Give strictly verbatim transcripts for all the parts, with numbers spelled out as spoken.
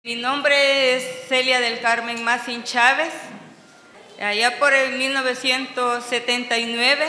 Mi nombre es Celia del Carmen Masin Chávez. Allá por el mil novecientos setenta y nueve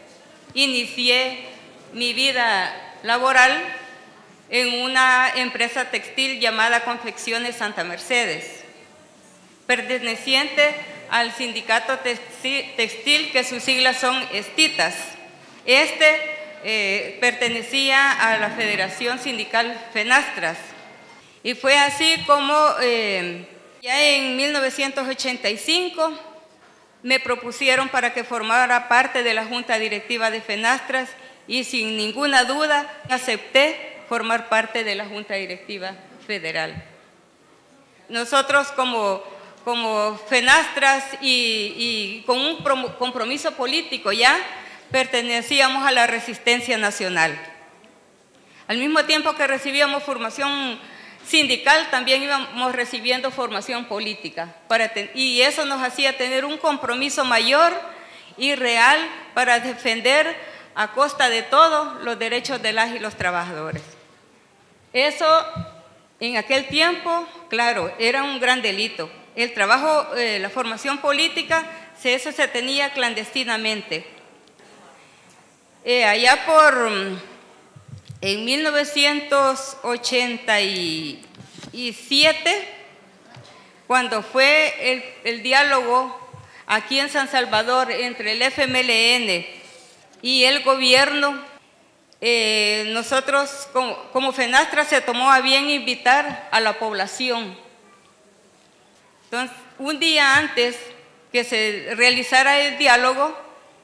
inicié mi vida laboral en una empresa textil llamada Confecciones Santa Mercedes, perteneciente al sindicato textil, que sus siglas son Estitas. Este eh, pertenecía a la Federación Sindical FENASTRAS. Y fue así como eh, ya en mil novecientos ochenta y cinco me propusieron para que formara parte de la Junta Directiva de FENASTRAS y sin ninguna duda acepté formar parte de la Junta Directiva Federal. Nosotros como, como FENASTRAS y, y con un compromiso político ya pertenecíamos a la Resistencia Nacional. Al mismo tiempo que recibíamos formación sindical, también íbamos recibiendo formación política para y eso nos hacía tener un compromiso mayor y real para defender a costa de todo los derechos de las y los trabajadores. Eso en aquel tiempo, claro, era un gran delito. El trabajo, eh, la formación política, eso se tenía clandestinamente. Eh, allá por En mil novecientos ochenta y siete, cuando fue el, el diálogo aquí en San Salvador entre el F M L N y el gobierno, eh, nosotros como, como FENASTRAS se tomó a bien invitar a la población. Entonces, un día antes que se realizara el diálogo,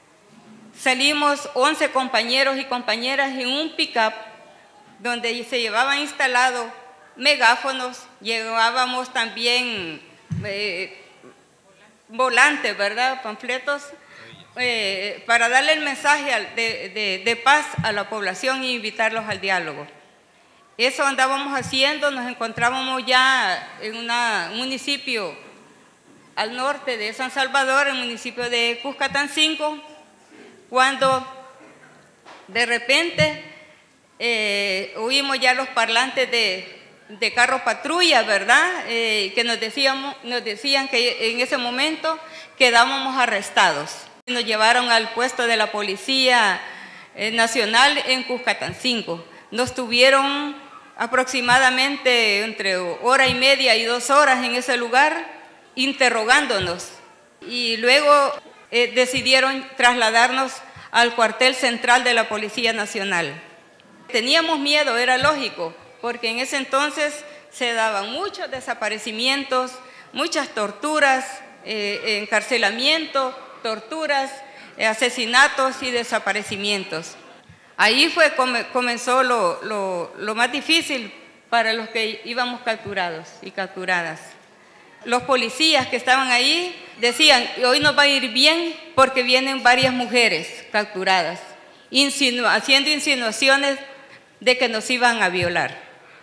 salimos once compañeros y compañeras en un pick-up donde se llevaban instalados megáfonos, llevábamos también eh, volantes, ¿verdad?, panfletos, eh, para darle el mensaje de, de, de paz a la población e invitarlos al diálogo. Eso andábamos haciendo, nos encontrábamos ya en una, un municipio al norte de San Salvador, el municipio de Cuscatancingo, cuando de repente eh, oímos ya los parlantes de, de carro patrulla, ¿verdad? Eh, que nos, decíamos, nos decían que en ese momento quedábamos arrestados. Nos llevaron al puesto de la Policía eh, Nacional en Cuscatancingo. Nos tuvieron aproximadamente entre hora y media y dos horas en ese lugar interrogándonos. Y luego eh, decidieron trasladarnos al cuartel central de la Policía Nacional. Teníamos miedo, era lógico, porque en ese entonces se daban muchos desaparecimientos, muchas torturas, eh, encarcelamiento, torturas, eh, asesinatos y desaparecimientos. Ahí fue come, comenzó lo, lo, lo más difícil para los que íbamos capturados y capturadas. Los policías que estaban ahí decían, hoy nos va a ir bien porque vienen varias mujeres capturadas, insinu haciendo insinuaciones de que nos iban a violar.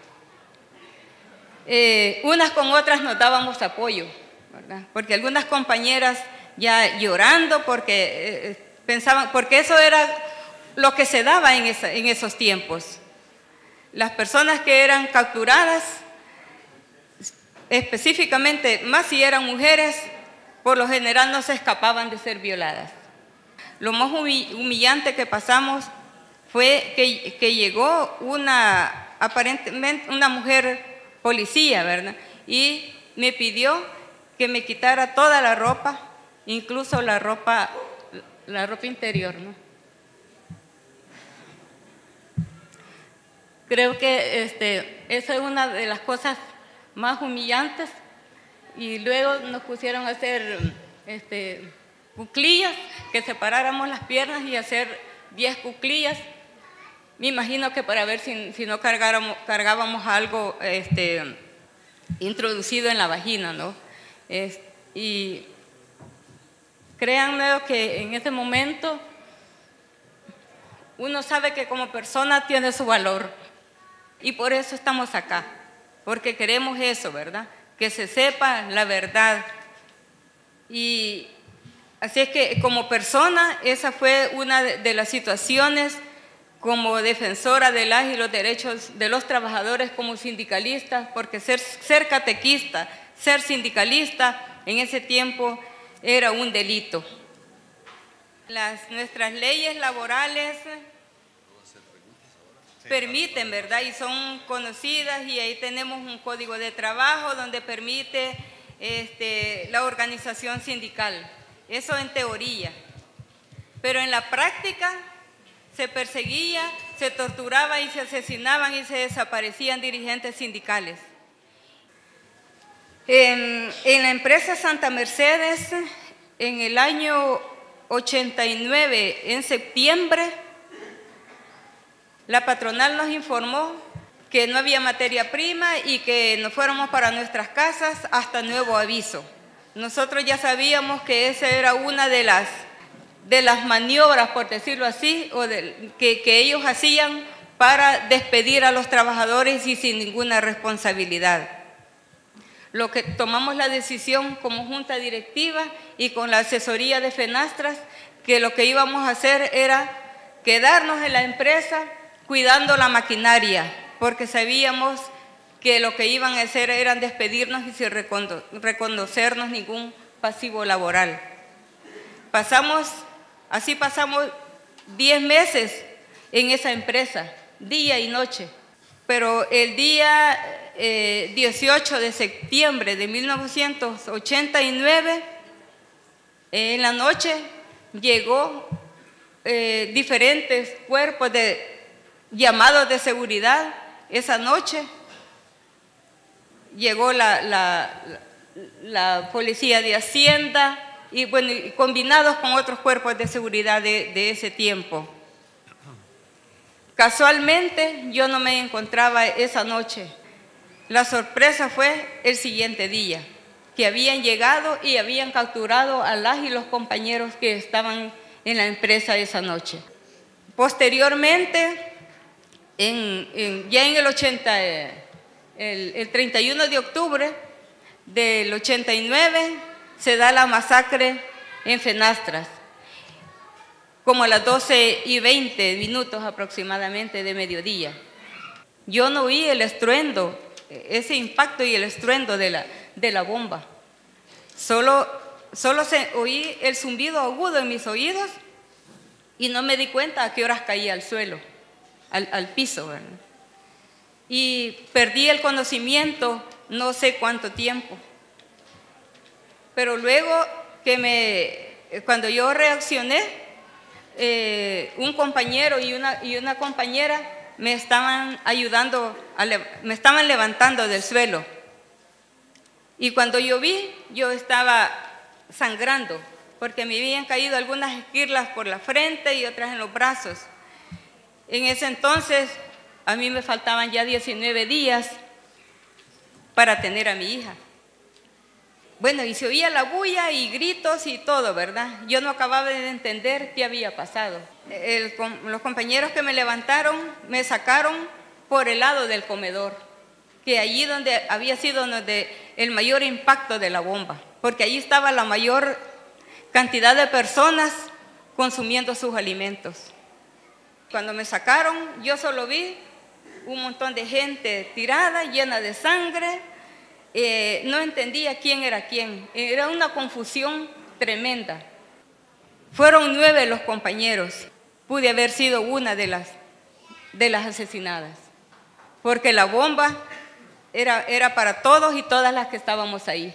Eh, unas con otras nos dábamos apoyo, ¿verdad?, porque algunas compañeras ya llorando porque eh, pensaban, porque eso era lo que se daba en, esa, en esos tiempos. Las personas que eran capturadas, específicamente, más si eran mujeres, por lo general no se escapaban de ser violadas. Lo más humillante que pasamos fue que, que llegó una, aparentemente, una mujer policía, ¿verdad?, y me pidió que me quitara toda la ropa, incluso la ropa, la ropa interior, ¿no? Creo que este, esa es una de las cosas más humillantes. Y luego nos pusieron a hacer este, cuclillas, que separáramos las piernas y hacer diez cuclillas. Me imagino que para ver si, si no cargábamos algo este, introducido en la vagina, ¿no? Es, y créanme que en ese momento uno sabe que como persona tiene su valor y por eso estamos acá, porque queremos eso, ¿verdad?, que se sepa la verdad. Y así es que como persona, esa fue una de, de las situaciones como defensora de las y los derechos de los trabajadores, como sindicalistas, porque ser, ser catequista, ser sindicalista en ese tiempo era un delito. Las, nuestras leyes laborales permiten, ¿verdad? Y son conocidas, y ahí tenemos un código de trabajo donde permite este, la organización sindical. Eso en teoría. Pero en la práctica se perseguía, se torturaba y se asesinaban y se desaparecían dirigentes sindicales. En, en la empresa Santa Mercedes, en el año ochenta y nueve, en septiembre, la patronal nos informó que no había materia prima y que nos fuéramos para nuestras casas hasta nuevo aviso. Nosotros ya sabíamos que esa era una de las, de las maniobras, por decirlo así, o de, que, que ellos hacían para despedir a los trabajadores y sin ninguna responsabilidad. Lo que tomamos la decisión como junta directiva y con la asesoría de Fenastras, que lo que íbamos a hacer era quedarnos en la empresa cuidando la maquinaria, porque sabíamos que lo que iban a hacer era despedirnos y sin reconocernos ningún pasivo laboral. Pasamos, así pasamos diez meses en esa empresa, día y noche, pero el día eh, dieciocho de septiembre de mil novecientos ochenta y nueve, eh, en la noche, llegó eh, diferentes cuerpos de llamados de seguridad. Esa noche llegó la, la, la policía de Hacienda y, bueno, y combinados con otros cuerpos de seguridad de, de ese tiempo. Casualmente yo no me encontraba esa noche. La sorpresa fue el siguiente día, que habían llegado y habían capturado a las y los compañeros que estaban en la empresa esa noche. Posteriormente, en, en, ya en el ochenta, el, el treinta y uno de octubre del ochenta y nueve, se da la masacre en Fenastras, como a las doce y veinte minutos aproximadamente de mediodía. Yo no oí el estruendo, ese impacto y el estruendo de la, de la bomba. Solo, solo se, oí el zumbido agudo en mis oídos y no me di cuenta a qué horas caía al suelo, al, al piso, ¿verdad? Y perdí el conocimiento no sé cuánto tiempo. Pero luego que me, cuando yo reaccioné, eh, un compañero y una, y una compañera me estaban ayudando, a, me estaban levantando del suelo. Y cuando yo vi, yo estaba sangrando, porque me habían caído algunas esquirlas por la frente y otras en los brazos. En ese entonces, a mí me faltaban ya diecinueve días para tener a mi hija. Bueno, y se oía la bulla y gritos y todo, ¿verdad? Yo no acababa de entender qué había pasado. El, los compañeros que me levantaron me sacaron por el lado del comedor, que allí donde había sido donde el mayor impacto de la bomba, porque allí estaba la mayor cantidad de personas consumiendo sus alimentos. Cuando me sacaron, yo solo vi un montón de gente tirada, llena de sangre. Eh, no entendía quién era quién. Era una confusión tremenda. Fueron nueve los compañeros. Pude haber sido una de las, de las asesinadas, porque la bomba era, era para todos y todas las que estábamos ahí.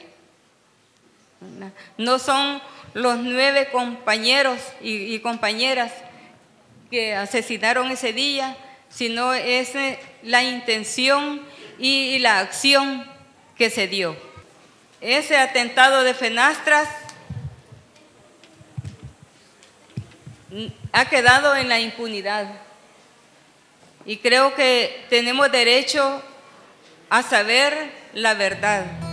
No son los nueve compañeros y, y compañeras que asesinaron ese día, sino es la intención y, y la acción que se dio. Ese atentado de Fenastras ha quedado en la impunidad y creo que tenemos derecho a saber la verdad.